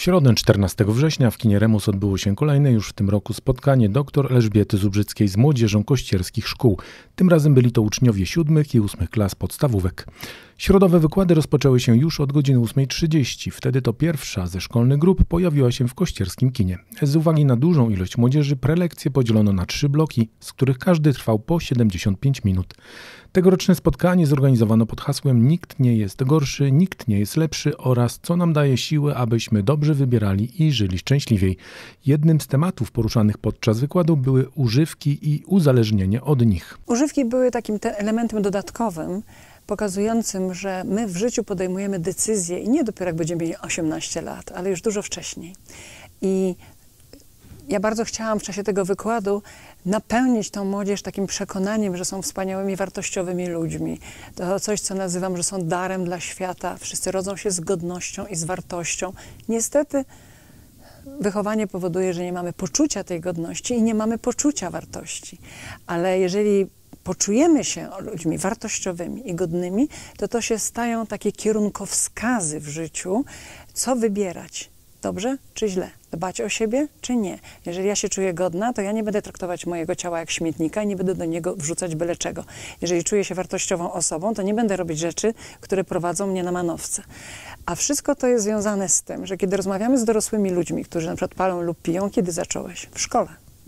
środę 14 września w kinie Remus odbyło się kolejne już w tym roku spotkanie dr Elżbiety Zubrzyckiej z młodzieżą kościerskich szkół. Tym razem byli to uczniowie 7. i 8. klas podstawówek. Środowe wykłady rozpoczęły się już od godziny 8:30. Wtedy to pierwsza ze szkolnych grup pojawiła się w kościerskim kinie. Z uwagi na dużą ilość młodzieży prelekcje podzielono na 3 bloki, z których każdy trwał po 75 minut. Tegoroczne spotkanie zorganizowano pod hasłem "Nikt nie jest gorszy, nikt nie jest lepszy" oraz "Co nam daje siłę, abyśmy dobrze wybierali i żyli szczęśliwiej". Jednym z tematów poruszanych podczas wykładu były używki i uzależnienie od nich. Używki były takim elementem dodatkowym, pokazującym, że my w życiu podejmujemy decyzje i nie dopiero jak będziemy mieli 18 lat, ale już dużo wcześniej. I ja bardzo chciałam w czasie tego wykładu napełnić tą młodzież takim przekonaniem, że są wspaniałymi, wartościowymi ludźmi. To coś, co nazywam, że są darem dla świata. Wszyscy rodzą się z godnością i z wartością. Niestety wychowanie powoduje, że nie mamy poczucia tej godności i nie mamy poczucia wartości. Ale jeżeli poczujemy się ludźmi wartościowymi i godnymi, to się stają takie kierunkowskazy w życiu, co wybierać. Dobrze czy źle? Dbać o siebie czy nie? Jeżeli ja się czuję godna, to ja nie będę traktować mojego ciała jak śmietnika i nie będę do niego wrzucać byle czego. Jeżeli czuję się wartościową osobą, to nie będę robić rzeczy, które prowadzą mnie na manowce. A wszystko to jest związane z tym, że kiedy rozmawiamy z dorosłymi ludźmi, którzy na przykład palą lub piją, kiedy zacząłeś? W szkole.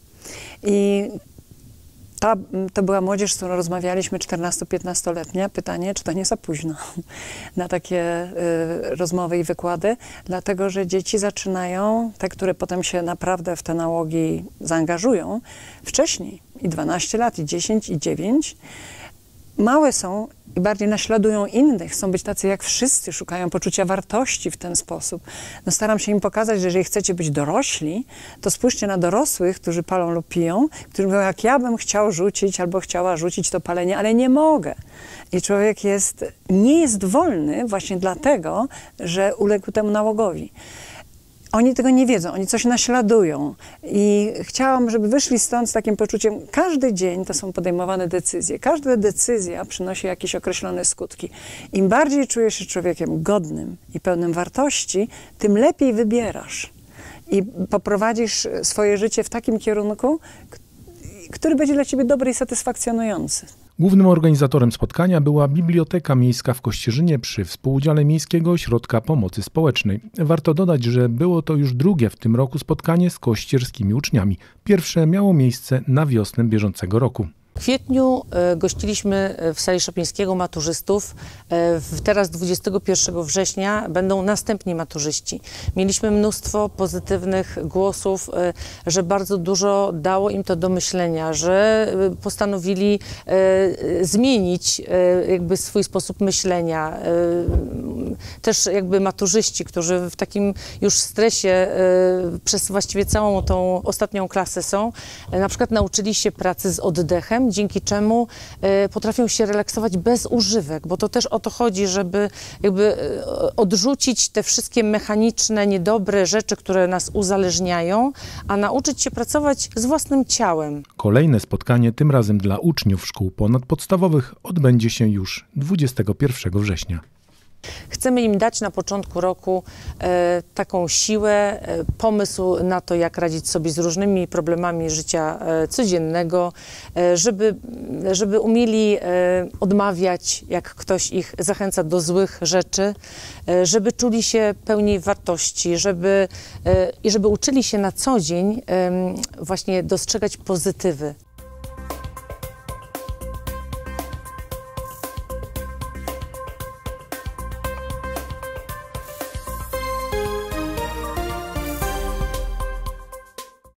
I to była młodzież, z którą rozmawialiśmy, 14-15-letnia. Pytanie, czy to nie za późno na takie rozmowy i wykłady, dlatego że dzieci zaczynają, te, które potem się naprawdę w te nałogi zaangażują, wcześniej. I 12 lat, i 10, i 9. Małe są i bardziej naśladują innych, chcą być tacy jak wszyscy, szukają poczucia wartości w ten sposób. No staram się im pokazać, że jeżeli chcecie być dorośli, to spójrzcie na dorosłych, którzy palą lub piją, którzy mówią, jak ja bym chciał rzucić albo chciała rzucić to palenie, ale nie mogę. I człowiek nie jest wolny właśnie dlatego, że uległ temu nałogowi. Oni tego nie wiedzą, oni coś naśladują i chciałam, żeby wyszli stąd z takim poczuciem, każdy dzień to są podejmowane decyzje, każda decyzja przynosi jakieś określone skutki. Im bardziej czujesz się człowiekiem godnym i pełnym wartości, tym lepiej wybierasz i poprowadzisz swoje życie w takim kierunku, który będzie dla ciebie dobry i satysfakcjonujący. Głównym organizatorem spotkania była Biblioteka Miejska w Kościerzynie przy współudziale Miejskiego Ośrodka Pomocy Społecznej. Warto dodać, że było to już drugie w tym roku spotkanie z kościerskimi uczniami. Pierwsze miało miejsce na wiosnę bieżącego roku. W kwietniu gościliśmy w sali Szopińskiego maturzystów. Teraz 21 września będą następni maturzyści. Mieliśmy mnóstwo pozytywnych głosów, że bardzo dużo dało im to do myślenia, że postanowili zmienić jakby swój sposób myślenia. Też jakby maturzyści, którzy w takim już stresie przez właściwie całą tą ostatnią klasę są, na przykład nauczyli się pracy z oddechem, dzięki czemu potrafią się relaksować bez używek, bo to też o to chodzi, żeby jakby odrzucić te wszystkie mechaniczne, niedobre rzeczy, które nas uzależniają, a nauczyć się pracować z własnym ciałem. Kolejne spotkanie, tym razem dla uczniów szkół ponadpodstawowych, odbędzie się już 21 września. Chcemy im dać na początku roku taką siłę, pomysł na to, jak radzić sobie z różnymi problemami życia codziennego, żeby umieli odmawiać, jak ktoś ich zachęca do złych rzeczy, żeby czuli się pełni wartości, żeby uczyli się na co dzień właśnie dostrzegać pozytywy.